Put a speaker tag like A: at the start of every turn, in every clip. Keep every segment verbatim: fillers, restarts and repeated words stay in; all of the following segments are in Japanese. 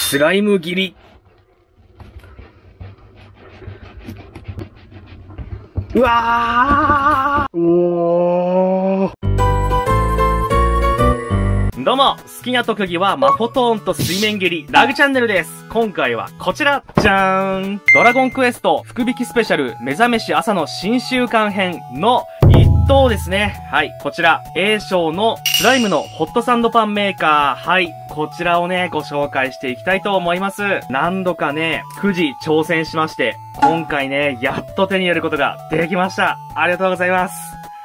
A: スライム切り。うわーおーどうも、好きな特技はマフォトーンと水面蹴り、ラグチャンネルです。今回はこちら、じゃーんドラゴンクエスト福引きスペシャル目覚めし朝の新週間編の一等ですね。はい、こちら、A 賞のスライムのホットサンドパンメーカー。はい、こちらをね、ご紹介していきたいと思います。何度かね、くじ挑戦しまして、今回ね、やっと手に入れることができました。ありがとうございます。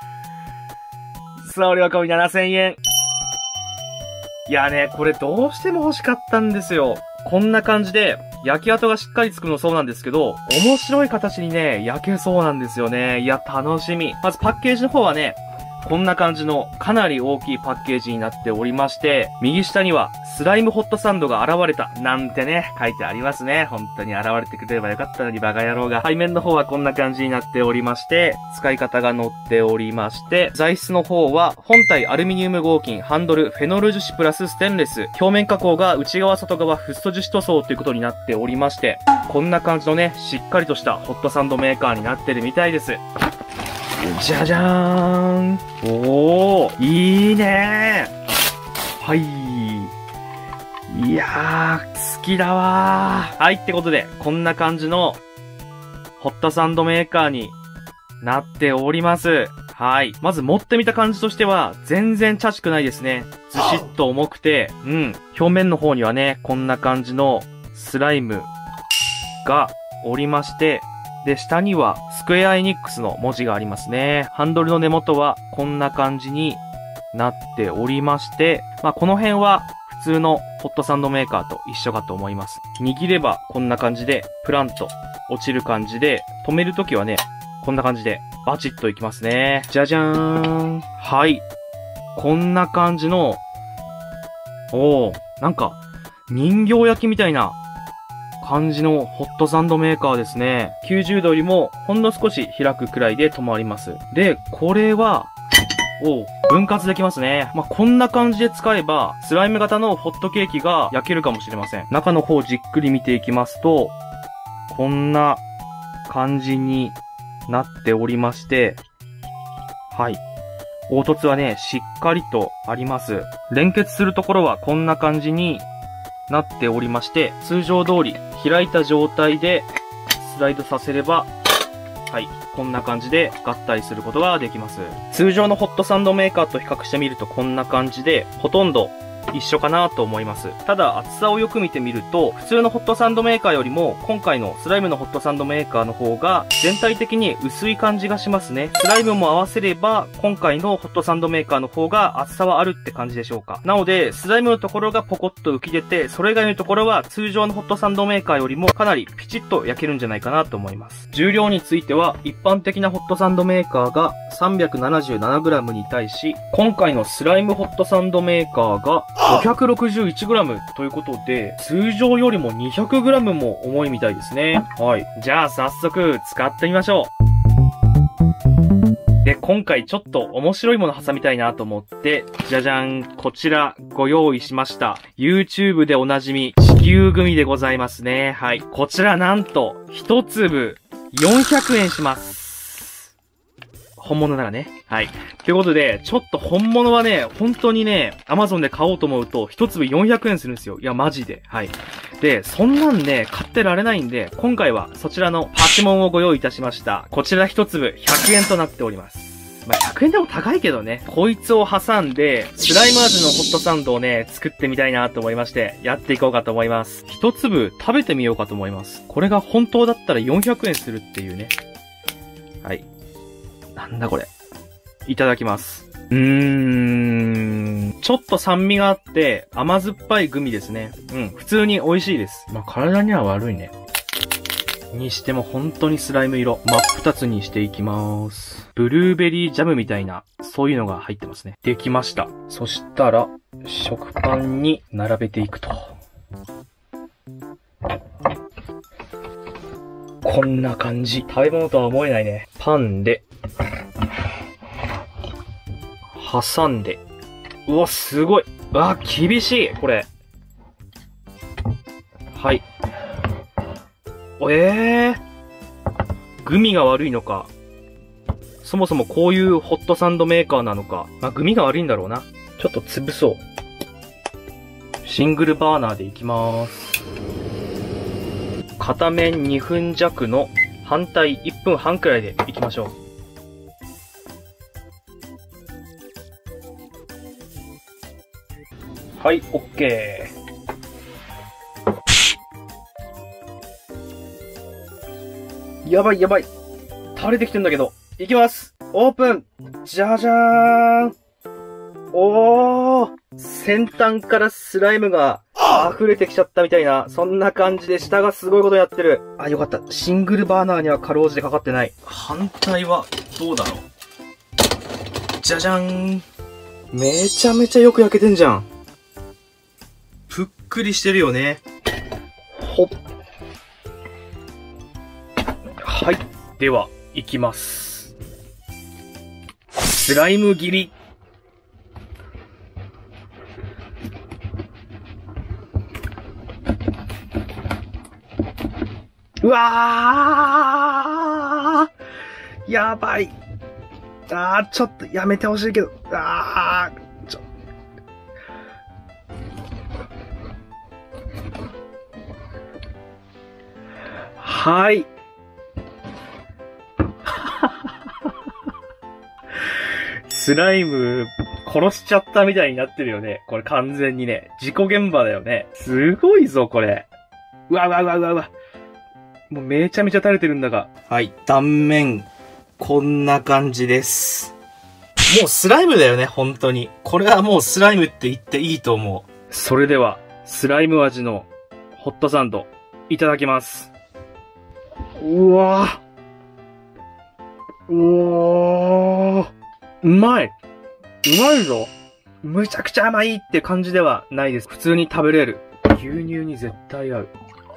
A: 送料込みななせんえん。いやね、これどうしても欲しかったんですよ。こんな感じで、焼き跡がしっかりつくのそうなんですけど、面白い形にね、焼けそうなんですよね。いや、楽しみ。まずパッケージの方はね、こんな感じのかなり大きいパッケージになっておりまして、右下にはスライムホットサンドが現れたなんてね、書いてありますね。本当に現れてくれればよかったのにバカ野郎が。背面の方はこんな感じになっておりまして、使い方が載っておりまして、材質の方は本体アルミニウム合金、ハンドルフェノール樹脂プラスステンレス、表面加工が内側外側フッ素樹脂塗装ということになっておりまして、こんな感じのね、しっかりとしたホットサンドメーカーになってるみたいです。じゃじゃーん。おー、いいねー。はい。いやー、好きだわー。はい、ってことで、こんな感じの、ホットサンドメーカーになっております。はい。まず持ってみた感じとしては、全然チャチくないですね。ずしっと重くて、うん。表面の方にはね、こんな感じのスライムがおりまして、で、下にはスクエアエニックスの文字がありますね。ハンドルの根元はこんな感じになっておりまして、まあこの辺は普通のホットサンドメーカーと一緒かと思います。握ればこんな感じでプランと落ちる感じで、止めるときはね、こんな感じでバチッといきますね。じゃじゃーん。はい。こんな感じの、おー、なんか人形焼きみたいな感じのホットサンドメーカーですね。きゅうじゅうどよりもほんの少し開くくらいで止まります。で、これは、お分割できますね。まあ、こんな感じで使えば、スライム型のホットケーキが焼けるかもしれません。中の方じっくり見ていきますと、こんな感じになっておりまして、はい。凹凸はね、しっかりとあります。連結するところはこんな感じになっておりまして、通常通り開いた状態でスライドさせれば、はい、こんな感じで合体することができます。通常のホットサンドメーカーと比較してみるとこんな感じで、ほとんど一緒かなと思います。ただ厚さをよく見てみると、普通のホットサンドメーカーよりも今回のスライムのホットサンドメーカーの方が全体的に薄い感じがしますね。スライムも合わせれば今回のホットサンドメーカーの方が厚さはあるって感じでしょうか。なのでスライムのところがポコッと浮き出て、それ以外のところは通常のホットサンドメーカーよりもかなりピチッと焼けるんじゃないかなと思います。重量については一般的なホットサンドメーカーが さんびゃくななじゅうななグラム に対し、今回のスライムホットサンドメーカーがごひゃくろくじゅういちグラム ということで、通常よりも にひゃくグラム も重いみたいですね。はい。じゃあ早速使ってみましょう。で、今回ちょっと面白いもの挟みたいなと思って、じゃじゃん、こちらご用意しました。YouTube でおなじみ、地球グミでございますね。はい。こちらなんと、一粒よんひゃくえんします。本物ならね。はい。ということで、ちょっと本物はね、本当にね、Amazon で買おうと思うと、一粒よんひゃくえんするんですよ。いや、マジで。はい。で、そんなんね、買ってられないんで、今回はそちらのパチモンをご用意いたしました。こちら一粒ひゃくえんとなっております。まあ、ひゃくえんでも高いけどね。こいつを挟んで、スライム味のホットサンドをね、作ってみたいなと思いまして、やっていこうかと思います。一粒食べてみようかと思います。これが本当だったらよんひゃくえんするっていうね。はい。なんだこれ。いただきます。うーん。ちょっと酸味があって、甘酸っぱいグミですね。うん。普通に美味しいです。まあ、体には悪いね。にしても本当にスライム色。真っ二つにしていきます。ブルーベリージャムみたいな、そういうのが入ってますね。できました。そしたら、食パンに並べていくと。こんな感じ。食べ物とは思えないね。パンで、挟んで。うわ、すごい。うわ、厳しい、これ。 はい。ええー。グミが悪いのか。そもそもこういうホットサンドメーカーなのか。まあ、グミが悪いんだろうな。ちょっと潰そう。シングルバーナーでいきます。片面にふん弱の反対いっぷんはんくらいでいきましょう。はい、OK。やばいやばい。垂れてきてんだけど。いきます。オープン。じゃじゃーん。おー。先端からスライムが溢れてきちゃったみたいな、そんな感じで下がすごいことやってる。あ、よかった。シングルバーナーにはかろうじてかかってない。反対はどうだろう。じゃじゃーん。めちゃめちゃよく焼けてんじゃん。ぷっくりしてるよね。ほっ。はい。では、いきます。スライム切り。うわー、やばい。あー、ちょっとやめてほしいけど。あー、ちょ。はい。スライム、殺しちゃったみたいになってるよね。これ完全にね。事故現場だよね。すごいぞ、これ。うわうわうわうわうわ。もうめちゃめちゃ垂れてるんだが。はい、断面、こんな感じです。もうスライムだよね、本当に。これはもうスライムって言っていいと思う。それでは、スライム味のホットサンド、いただきます。うわぁ。うわぁ。うまい。うまいぞ。むちゃくちゃ甘いって感じではないです。普通に食べれる。牛乳に絶対合う。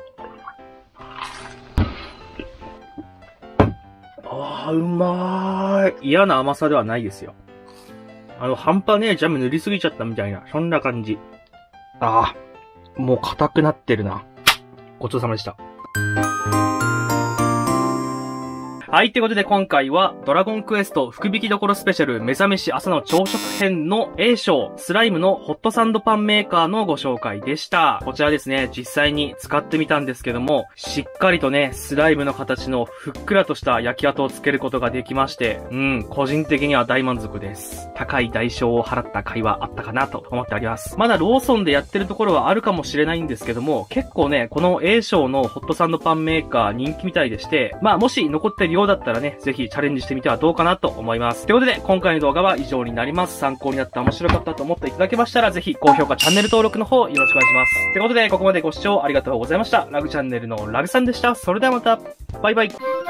A: あー、うまーい。嫌な甘さではないですよ。あの、半端ねえジャム塗りすぎちゃったみたいな、そんな感じ。あー、もう硬くなってるな。ごちそうさまでした。はい、ということで今回は、ドラゴンクエスト福引きどころスペシャル目覚めし朝の朝食編の A 賞、スライムのホットサンドパンメーカーのご紹介でした。こちらですね、実際に使ってみたんですけども、しっかりとね、スライムの形のふっくらとした焼き跡をつけることができまして、うん、個人的には大満足です。高い代償を払った甲斐はあったかなと思っております。まだローソンでやってるところはあるかもしれないんですけども、結構ね、この A 賞のホットサンドパンメーカー人気みたいでして、まあもし残ってるようだったらね、ぜひチャレンジしてみてはどうかなと思います。ということで、今回の動画は以上になります。参考になった面白かったと思っていただけましたら、ぜひ高評価、チャンネル登録の方よろしくお願いします。ということで、ここまでご視聴ありがとうございました。ラグチャンネルのラグさんでした。それではまた、バイバイ。